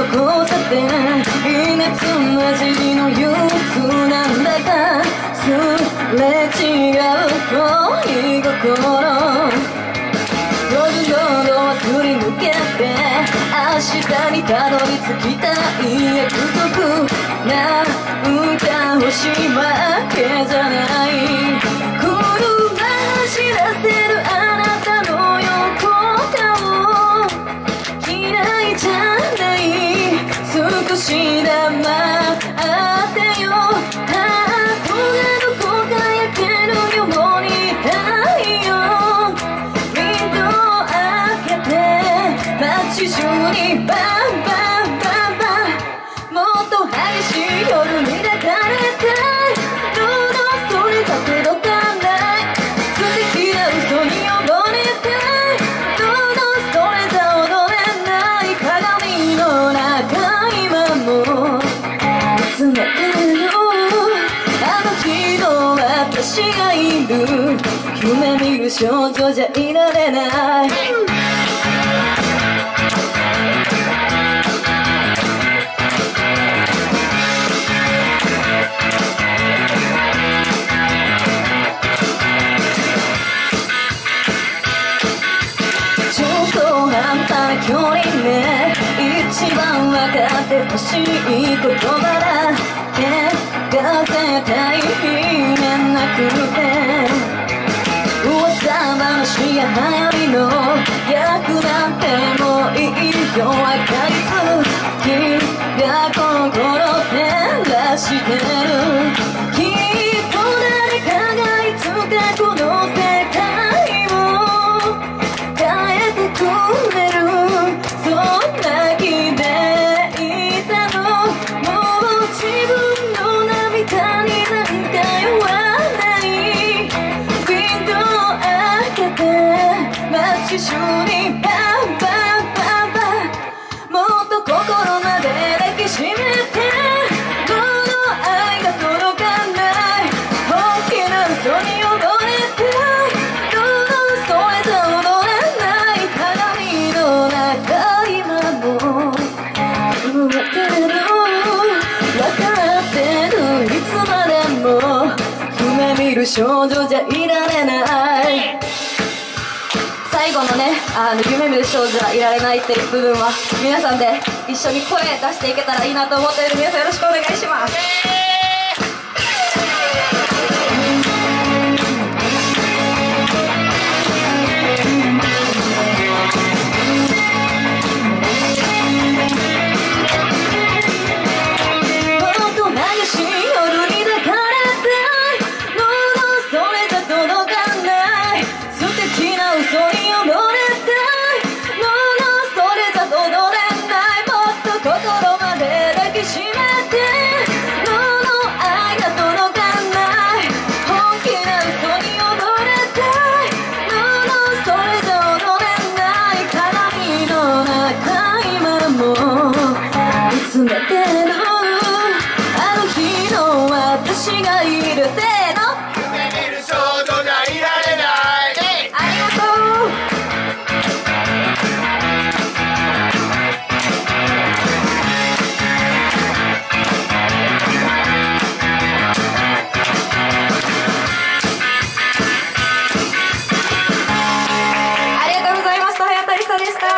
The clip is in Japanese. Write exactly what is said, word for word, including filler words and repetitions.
交差点微熱なじりの憂鬱なんだかすれ違う恋心夜夜をすり抜けて明日にたどり着きたい約束なんか欲しいわけじゃない車走らせるあなたの横顔嫌いじゃない少し黙ってよ憧れの子が焼けるように太陽ウィンドウ開けて街中にバンバンバンバンもっと激しい夜に抱かれたいどうぞそれじゃ届かない素敵な嘘に溺れたいどうぞそれじゃ踊れない鏡の中今も見つめてるあの日の私がいる夢見る少女じゃいられない距離ね一番分かってほしい言葉だけが絶対言えなくて噂話や流行りの役なんてもういいよわかりつきが心照らしてるきっと誰かがいつかこの世界を変えてくれるそんな気でいたのもう自分の涙になんか酔わないウィンドウ開けて街中にバンバンバンバンもっと心まで抱きしめてどの愛が届かない大きな嘘に溺れてどのそれじゃ踊れない鏡の中今も震えてる分かってるいつまでも夢見る少女じゃいられない最後のねあの夢見る少女じゃいられないっていう部分は皆さんで一緒に声出していけたらいいなと思っている皆さんよろしくお願いします詰めてるあの日の私がいるせーの夢見る少女じゃいられないありがとうありがとうございました。早田りさでした。